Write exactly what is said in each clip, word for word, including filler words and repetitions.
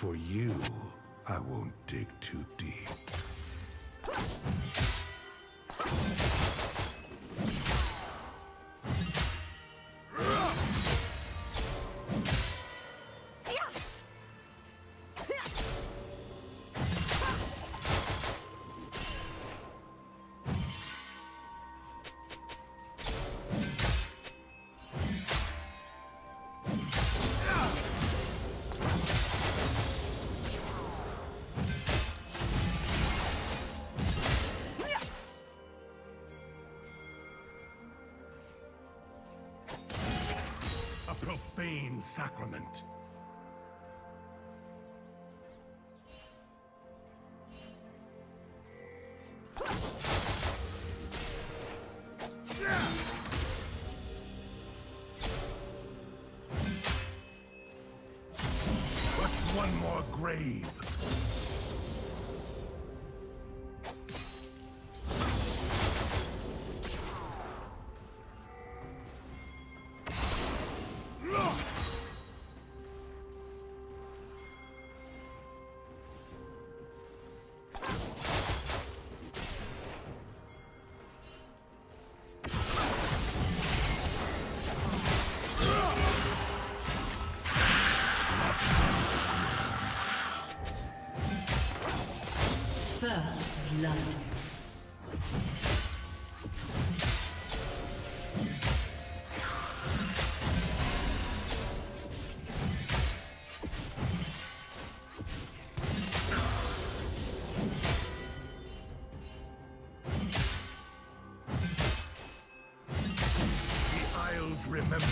For you, I won't dig too deep. Profane sacrament. What's one more grave? First blood. The Isles remember.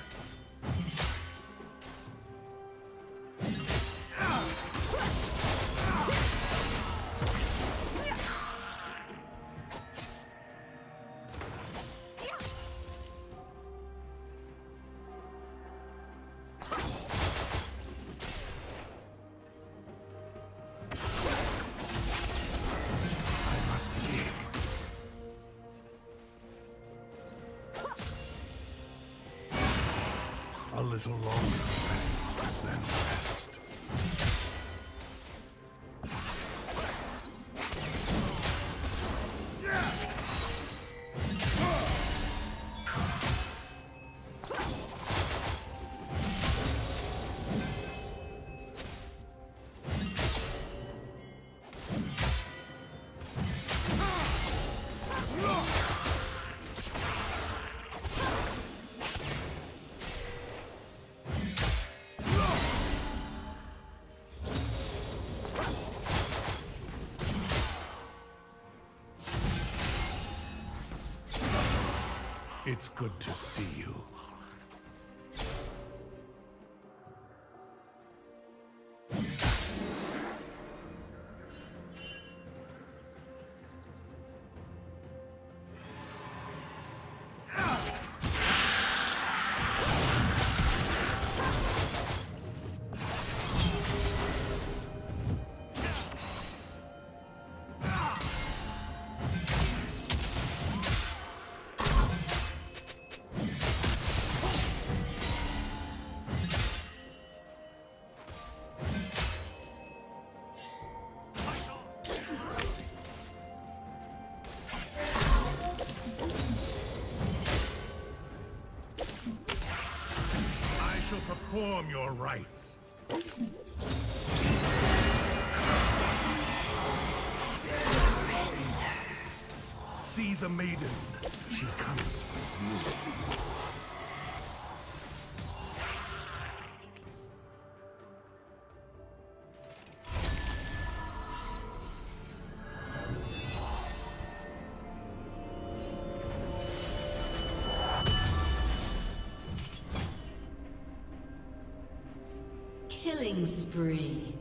A little longer than rest. It's good to see you. Perform your rites. See the maiden. She comes for you. Killing spree.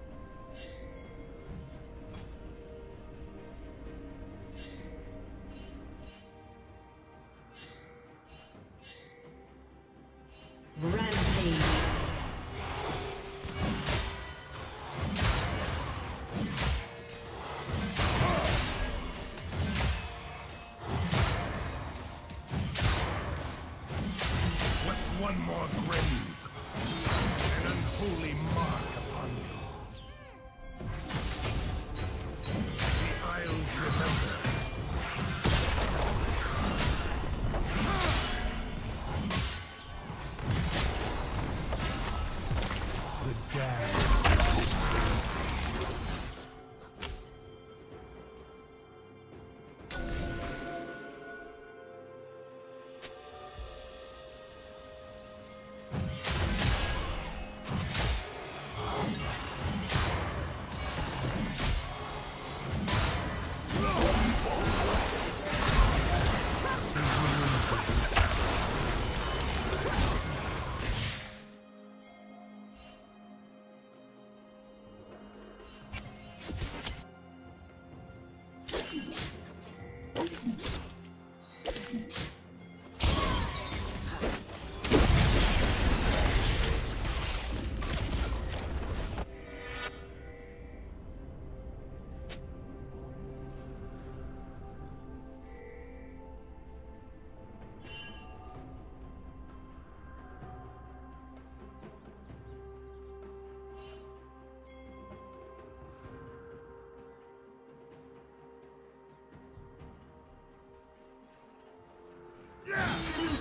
Rampage. What's one more grave? An unholy mark upon you.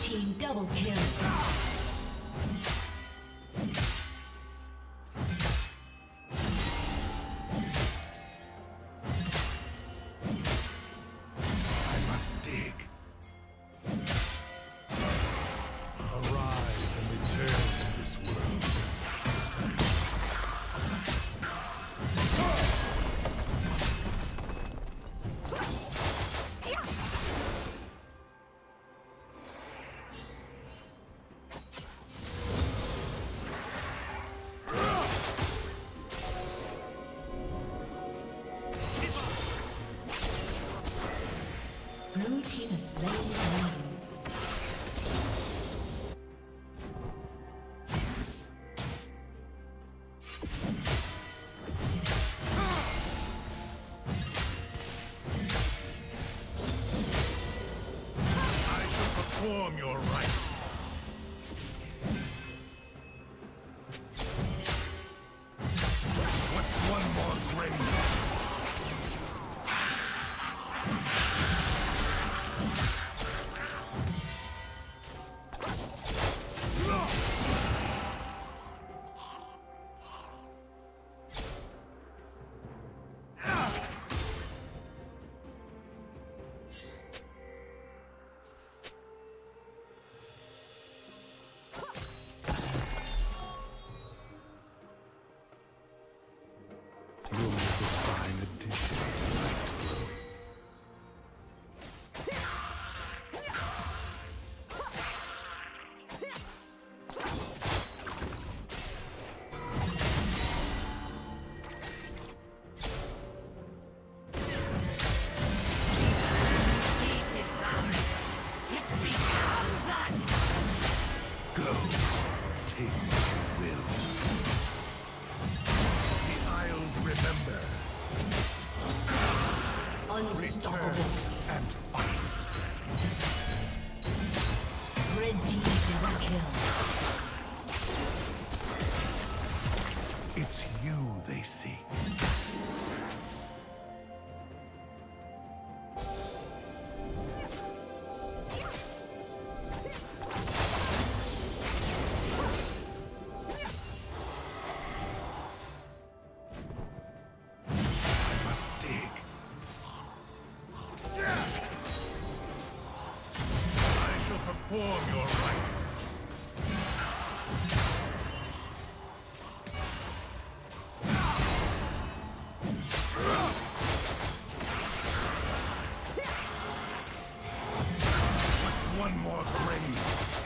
team double kill. Blue team has slain the dragon. I shall perform your rites. What's one more grave? Unstoppable. And fight. Red team double kill. It's you they seek. Perform your rites. What's one more grave?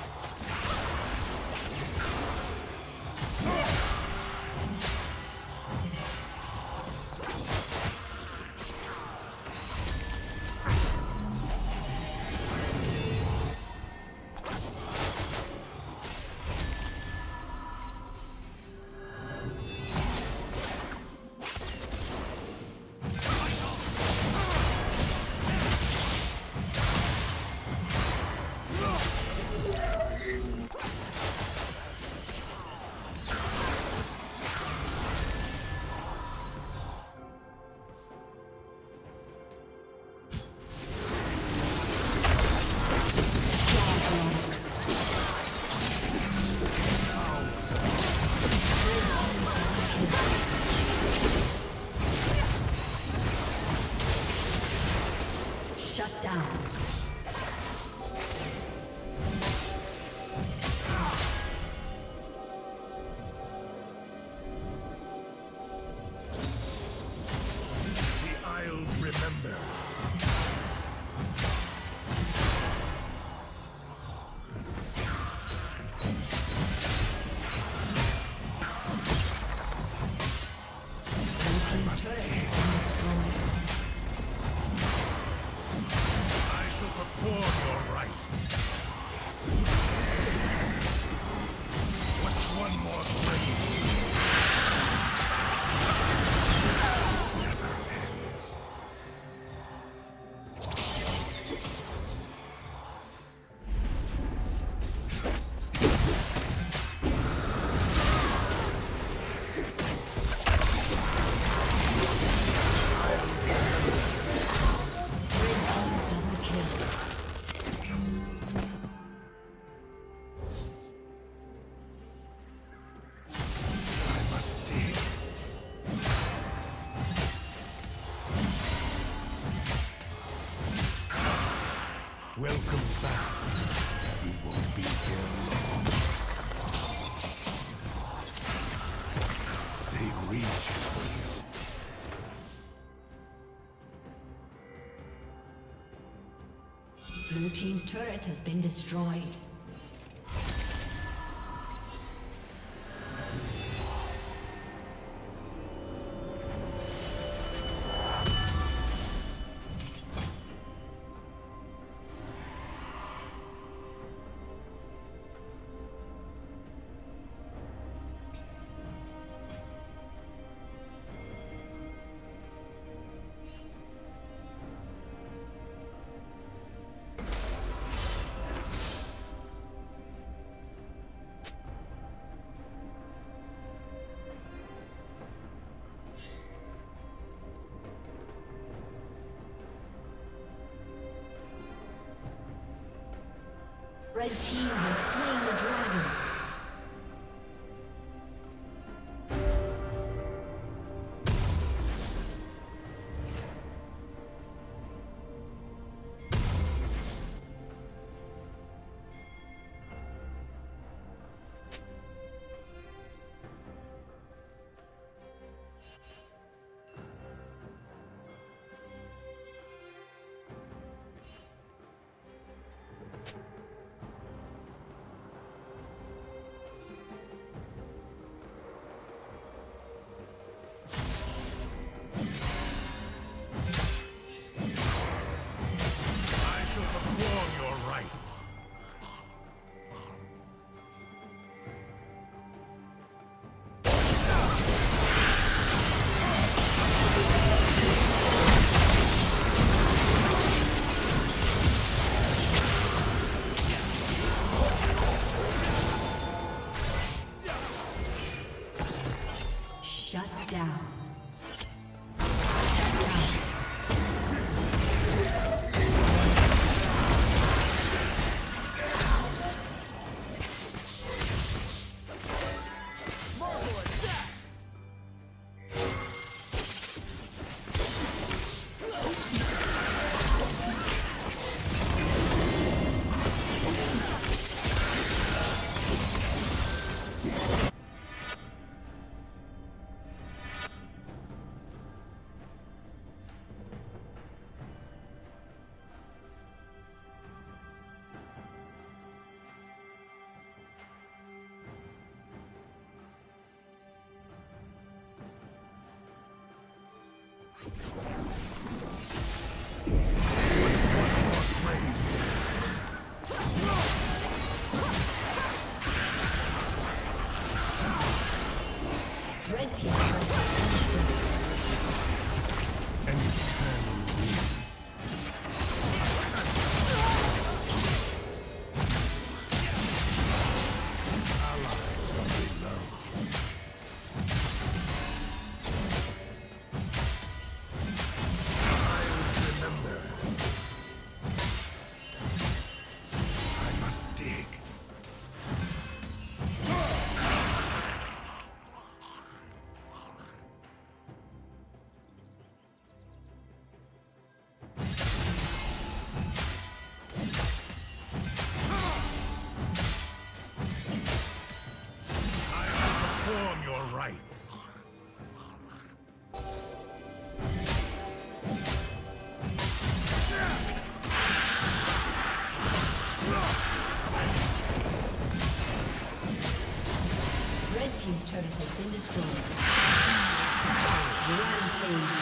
Shut down. The Isles remember. I must dig. I shall Welcome back. You won't be here long. They reach for you. Blue team's turret has been destroyed. Red team has slain the dragon. Team's turret has been destroyed. Rampage.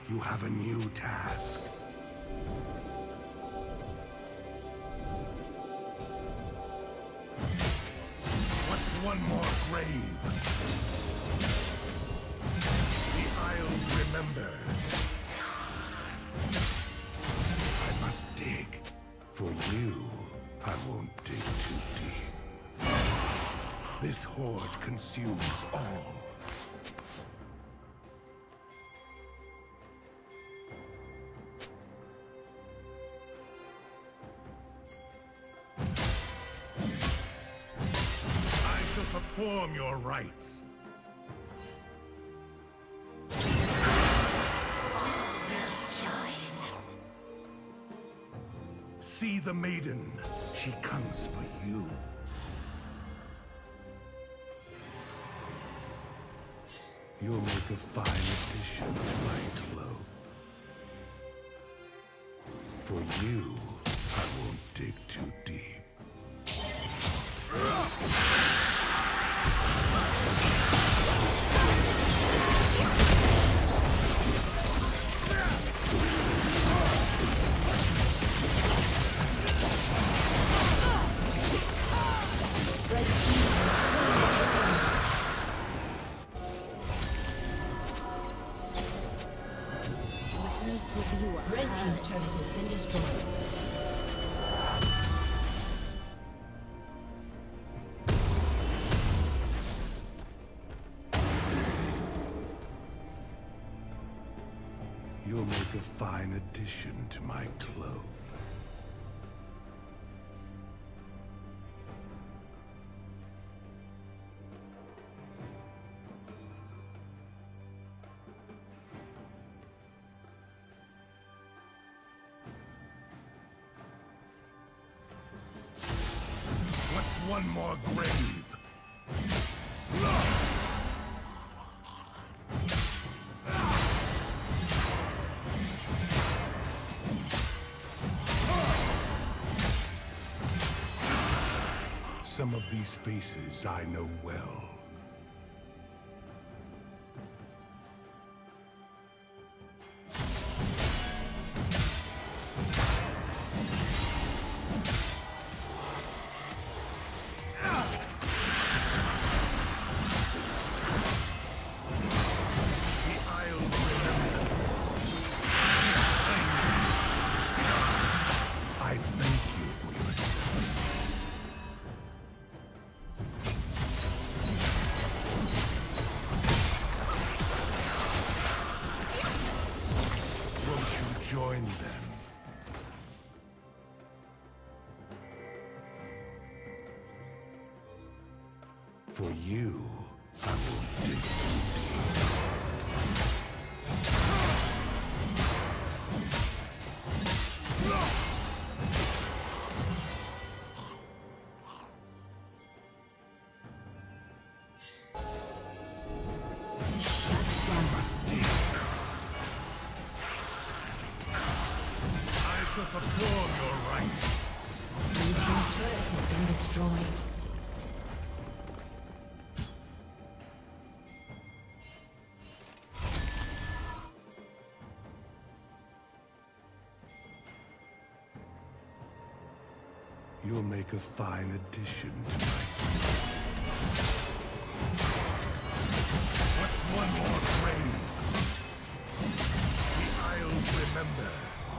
You have a new task. What's one more grave? The Isles remember. I must dig. For you, I won't dig too deep. This horde consumes all. Perform your rites. See the maiden. She comes for you. You'll make a fine addition to my cloak. For you, I won't dig too deep. Red team's turret has been destroyed. You'll make a fine addition to my cloak. What's one more grave? Some of these faces I know well. Join them. For you, I will dig too perform your rites. Blue team's turret has been destroyed. You'll make a fine addition to my What's one more grave? The Isles remember.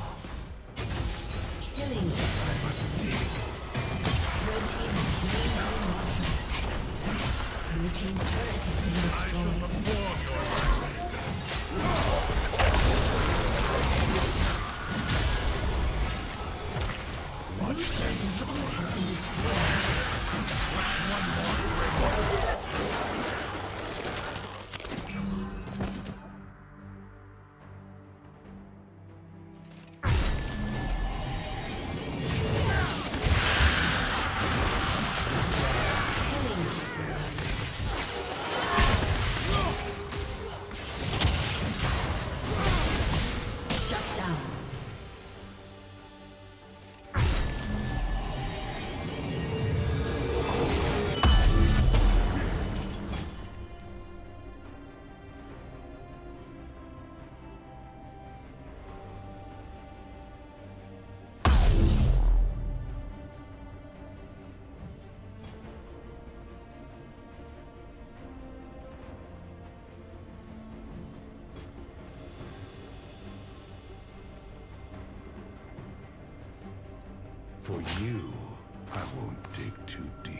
Killing. I must dig. Red team has slain the Blue team's turret has been destroyed. I shall perform your rites. Watch this. What's one more grave? For you, I won't dig too deep.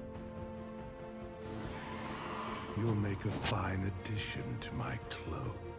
You'll make a fine addition to my cloak.